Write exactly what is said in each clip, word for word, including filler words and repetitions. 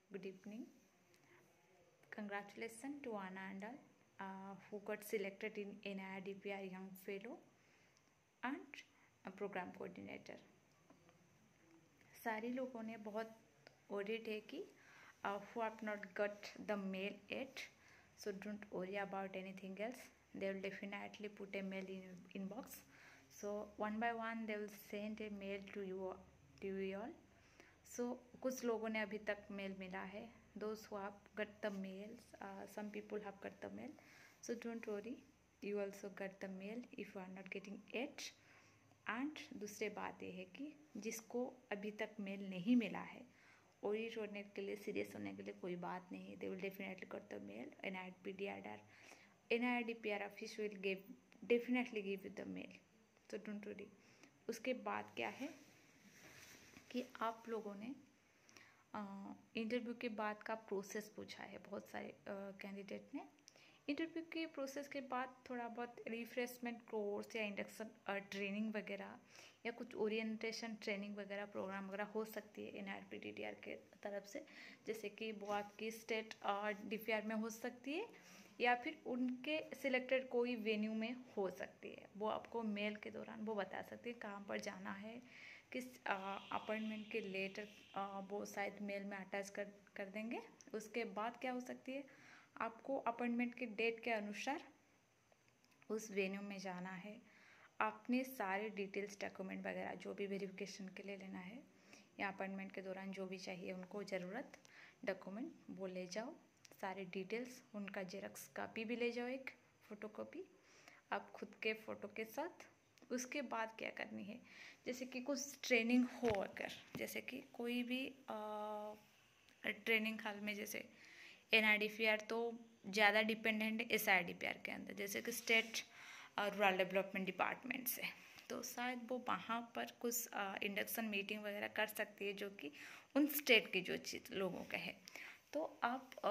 Good evening. Congratulations to Anna and all uh, who got selected in N I D P R Young Fellow and a Program Coordinator. सारे लोगों ने बहुत worried है कि uh, who have not got the mail yet, so don't worry about anything else. They will definitely put a mail in your inbox. So one by one they will send a mail to you to you all. So कुछ लोगों ने अभी तक mail मिला है. Those who have got the mails, uh, some people have got the mail. So don't worry, you also got the mail if you are not getting it. And दूसरी बात ये है कि जिसको अभी तक मेल नहीं मिला है, ओरिट होने के लिए, सीरियस होने के लिए कोई बात नहीं. They will definitely got the mail. N I D P R N I D P R office will give definitely give you the mail. So don't worry. उसके बाद क्या है कि आप लोगों ने इंटरव्यू के बाद का प्रोसेस पूछा है बहुत सारे कैंडिडेट ने. इंटरव्यू के प्रोसेस के बाद थोड़ा बहुत रिफ्रेशमेंट कोर्स या इंडक्शन ट्रेनिंग वगैरह या कुछ ओरिएंटेशन ट्रेनिंग वगैरह प्रोग्राम वगैरह हो सकती है N R P D T R के तरफ से. जैसे कि वो आपकी स्टेट डी पी आर में हो सकती है या फिर उनके सिलेक्टेड कोई वेन्यू में हो सकती है. वो आपको मेल के दौरान वो बता सकती है कहाँ पर जाना है, किस अपॉइंटमेंट के लेटर वो शायद मेल में अटैच कर कर देंगे. उसके बाद क्या हो सकती है, आपको अपॉइंटमेंट के डेट के अनुसार उस वेन्यू में जाना है. आपने सारे डिटेल्स डॉक्यूमेंट वगैरह जो भी वेरिफिकेशन के लिए लेना है या अपॉइंटमेंट के दौरान जो भी चाहिए उनको ज़रूरत डॉक्यूमेंट वो ले जाओ. सारे डिटेल्स उनका जेरॉक्स कॉपी भी ले जाओ, एक फ़ोटो कॉपी आप खुद के फ़ोटो के साथ. उसके बाद क्या करनी है, जैसे कि कुछ ट्रेनिंग हो, अगर जैसे कि कोई भी ट्रेनिंग हाल में, जैसे N I D P R तो ज़्यादा डिपेंडेंट है S I D P R के अंदर, जैसे कि स्टेट रूरल डेवलपमेंट डिपार्टमेंट से, तो शायद वो वहाँ पर कुछ इंडक्शन मीटिंग वगैरह कर सकती है जो कि उन स्टेट की जो चीज़ लोगों का है. तो आप आ,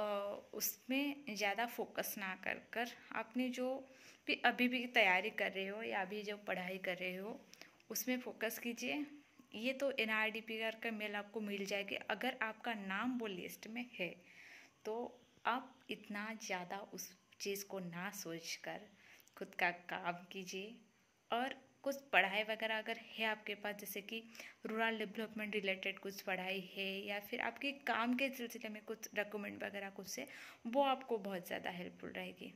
उसमें ज़्यादा फोकस ना कर कर आपने जो भी अभी भी तैयारी कर रहे हो या अभी जो पढ़ाई कर रहे हो उसमें फोकस कीजिए. ये तो N I D P R का मेल आपको मिल जाएगी. अगर आपका नाम वो लिस्ट में है तो आप इतना ज़्यादा उस चीज़ को ना सोच कर खुद का काम कीजिए. और कुछ पढ़ाई वगैरह अगर है आपके पास, जैसे कि रूरल डेवलपमेंट रिलेटेड कुछ पढ़ाई है या फिर आपके काम के सिलसिले में कुछ डॉक्यूमेंट वगैरह कुछ है, वो आपको बहुत ज़्यादा हेल्पफुल रहेगी.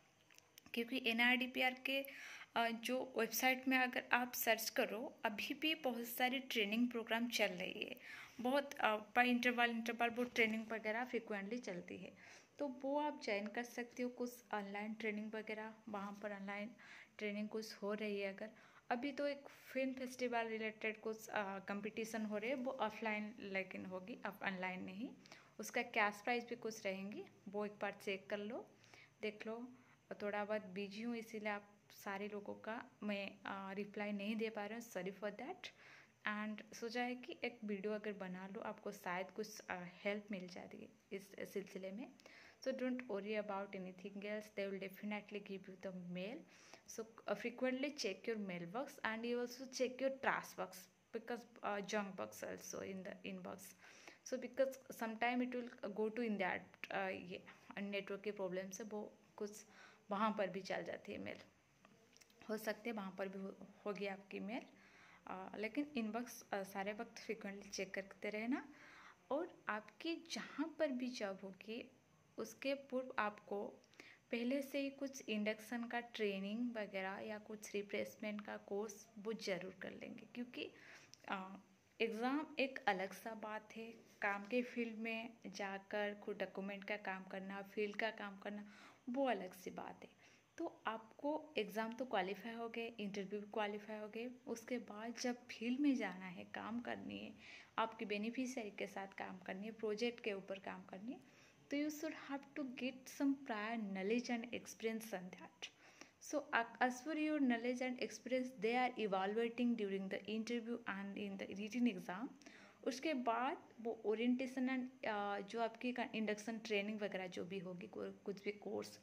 क्योंकि N I D P R के जो वेबसाइट में अगर आप सर्च करो, अभी भी बहुत सारी ट्रेनिंग प्रोग्राम चल रही है. बहुत बाई इंटरवल इंटरवल वो ट्रेनिंग वगैरह फ्रिक्वेंटली चलती है, तो वो आप ज्वाइन कर सकते हो. कुछ ऑनलाइन ट्रेनिंग वगैरह वहाँ पर ऑनलाइन ट्रेनिंग कुछ हो रही है. अगर अभी तो एक फिल्म फेस्टिवल रिलेटेड कुछ कंपटीशन हो रहे हैं, वो ऑफलाइन लेकिन होगी, अब ऑनलाइन नहीं. उसका कैश प्राइस भी कुछ रहेंगी, वो एक बार चेक कर लो, देख लो. थोड़ा बहुत बिजी हूँ इसीलिए आप सारे लोगों का मैं रिप्लाई नहीं दे पा रही हूँ, सॉरी फॉर दैट. एंड सोचा है कि एक वीडियो अगर बना लो, आपको शायद कुछ हेल्प मिल जाती है इस सिलसिले में. So don't worry about anything else, they will definitely give you the mail. So frequently check your mail box and you also check your trash box, because uh, junk box also in the inbox. So because sometime it will go to in that uh, ये network की problem से वो कुछ वहाँ पर भी चल जाती है मेल. हो सकते हैं वहाँ पर भी हो, होगी आपकी मेल. आ, लेकिन इनबॉक्स सारे वक्त फ्रिक्वेंटली चेक करते रहना. और आपकी जहाँ पर भी जॉब होगी उसके पूर्व आपको पहले से ही कुछ इंडक्शन का ट्रेनिंग वगैरह या कुछ रिप्लेसमेंट का कोर्स वो ज़रूर कर लेंगे. क्योंकि एग्ज़ाम एक अलग सा बात है, काम के फील्ड में जाकर खुद डॉक्यूमेंट का काम करना, फील्ड का काम करना, वो अलग सी बात है. तो आपको एग्ज़ाम तो क्वालिफाई हो गए, इंटरव्यू भी क्वालिफाई हो गए, उसके बाद जब फील्ड में जाना है, काम करनी है, आपके बेनिफिशियरी के साथ काम करनी है, प्रोजेक्ट के ऊपर काम करनी है, तो you should have to get some prior knowledge and experience on that. So as for your knowledge and experience, they are evaluating during the interview and in the written exam. उसके बाद वो orientation and जो आपकी induction training वगैरह जो भी होगी, कुछ भी कोर्स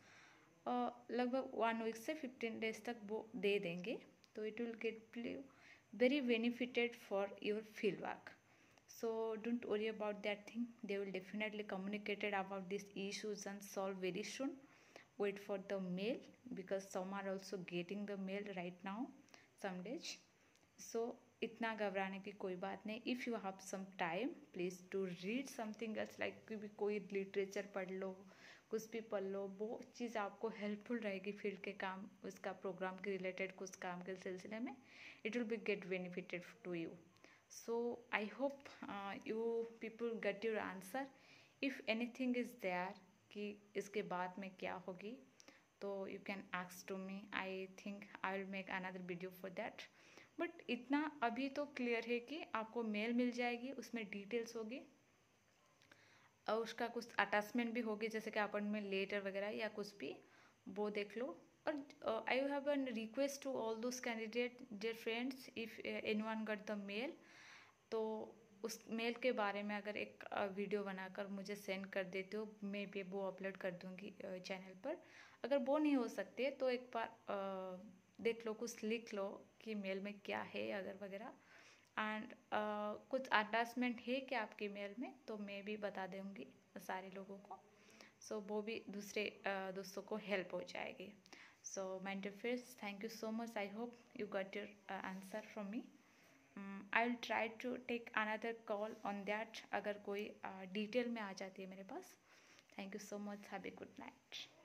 लगभग वन वीक से फिफ्टीन डेज तक वो दे देंगे. तो it will get very benefited for your field work. So don't worry about that thing. They will definitely communicate about these issues and solve very soon. Wait for the mail, because some are also getting the mail right now some days. So इतना घबराने की कोई बात नहीं. If you have some time please to read something else, like कोई literature पढ़ लो, कुछ भी पढ़ लो. वो चीज़ आपको हेल्पफुल रहेगी फील्ड के काम, उसका प्रोग्राम के रिलेटेड कुछ काम के सिलसिले में. It will be get benefited to you. So I hope uh, you people get your answer. If anything is there कि इसके बाद में क्या होगी, तो you can ask to me. I think I will make another video for that. But इतना अभी तो clear है कि आपको mail मिल जाएगी, उसमें details होगी और उसका कुछ attachment भी होगी, जैसे कि अपॉइंटमेंट लेटर वगैरह या कुछ भी, वो देख लो. और I have an request to all those candidate dear friends, if anyone got the mail, तो उस मेल के बारे में अगर एक वीडियो बनाकर मुझे सेंड कर देते हो, मैं भी वो अपलोड कर दूँगी चैनल पर. अगर वो नहीं हो सकते तो एक बार uh, देख लो, कुछ लिख लो कि मेल में क्या है अगर वगैरह. एंड uh, कुछ अटैचमेंट है क्या आपकी मेल में, तो मैं भी बता दूँगी सारे लोगों को. सो so, वो भी दूसरे uh, दोस्तों को हेल्प हो जाएगी. So my dear friends, thank you so much. I hope you got your answer from me. I will try to take another call on that, अगर कोई डिटेल uh, में आ जाती है मेरे पास. Thank you so much. Have a good night.